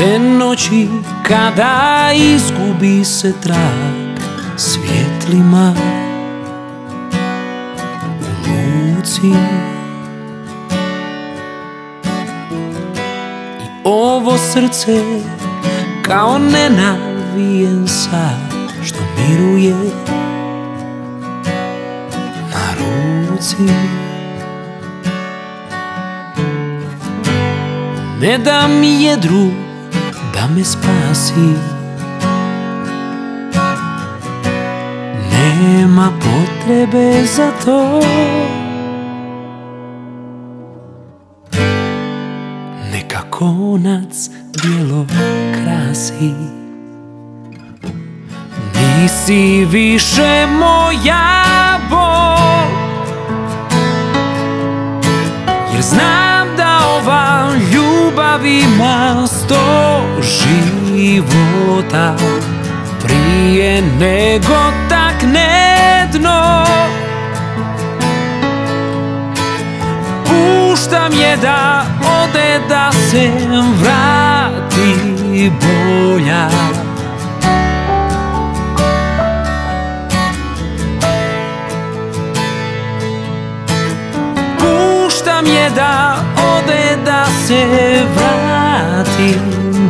te noći kada izgubi se trag svjetlima u luci. I ovo srce kao nenavijen sad što miruje na ruci. Ne da mi je drug da me spasi, nema potrebe za to. Neka konac bijelo krasi. Nisi više moja bol, jer znam da ova ljubav ima 100 života prije nego takne dno. Puštam je da ode, da se vrati bolja. Puštam je da ode, da se vrati